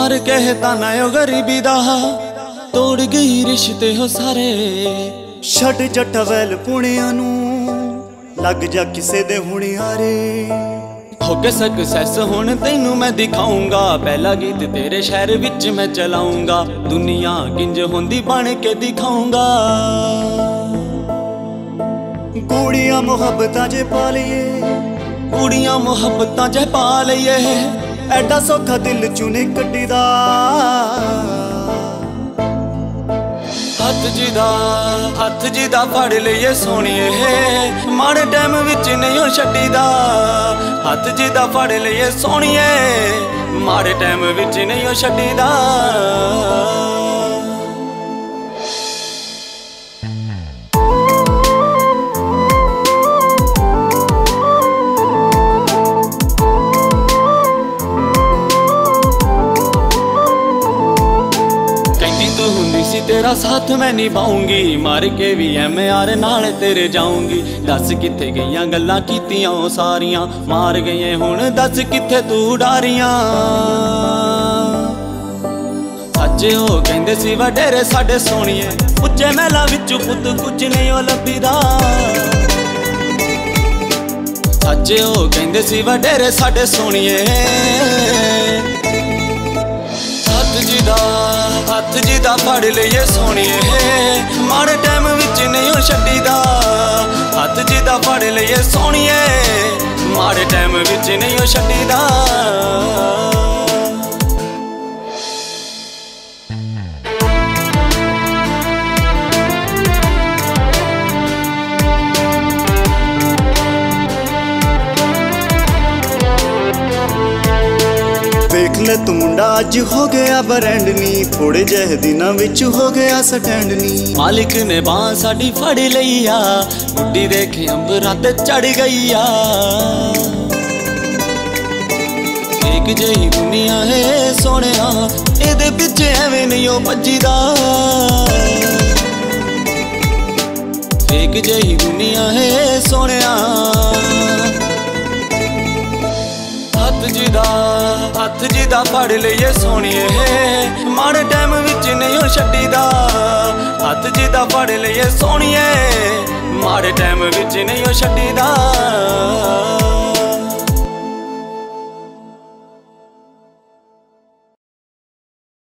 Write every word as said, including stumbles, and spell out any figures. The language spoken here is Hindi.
मार के ताना ओ गरीबी दा तोड़ गई रिश्ते हो सारे। छड़ जट्टा वैल पुणिया नू लग जा किसे दे हुणियारे। होके सक्सेस हुण तैनू मैं दिखाऊंगा, पहला गीत तेरे शहर विच मैं चलाऊंगा। दुनिया किंज होंदी बन के दिखाऊंगा। कुड़ियां मुहब्बतां जे पा लईए, कुड़ियां मुहब्बतां जे पा लईए। एडा सौखा दिल चू नहीं कड्डीदा। हथ जिदा हथ जिदा फड़ लईए सोहणीए, माड़े टाइम विच नहीं हो छड्डीदा। हथ जिदा फड़ लईए सोहणीए, माड़े टाइम विच नहीं हो छड्डीदा। तेरा साथ मैं निभाऊंगी, मार के भी एम आर नाल तेरे जाऊंगी। दस किथे गईयां गल्लां कीतियां ओ सारियां, मार गईए हुण दस किथे तू डारियां। सच्चे हो कहंदे सी वडेरे साडे सोहणीए, उच्चे महलां विचों पुत कुछ नहीं ओ लभीदा। सच्चे हो कहंदे सी वडेरे साडे सोहणीए। हथ जिदा हथ जिदा फड़ लईए सोहणीए, माड़े टाइम विच नहीं हो छड्डीदा। हथ जिदा फड़ लईए सोहणीए, माड़े टाइम विच नहीं हो छड्डीदा। देख ले तू मुंडा अज हो गया ब्रांड नी, थोड़े जह दिनां विच हो गया स्टैंड नी। मालिक ने बां साडी फड़ लई आ, गुड्डी देखे अंबरां ते चढ़ गई आ। एक जही दुनिया है सोहणिया, इहदे पिछे एवें नहीं ओ भज्जीदा। एक जही दुनिया है सोहणिया। हथ जिदा हथ जिदा फड़ लईए सोहणीए, माड़े टाइम विच नहीं हो छड्डीदा। हथ जिदा फड़ लईए सोहणीए, माड़े टाइम विच नहीं हो छड्डीदा।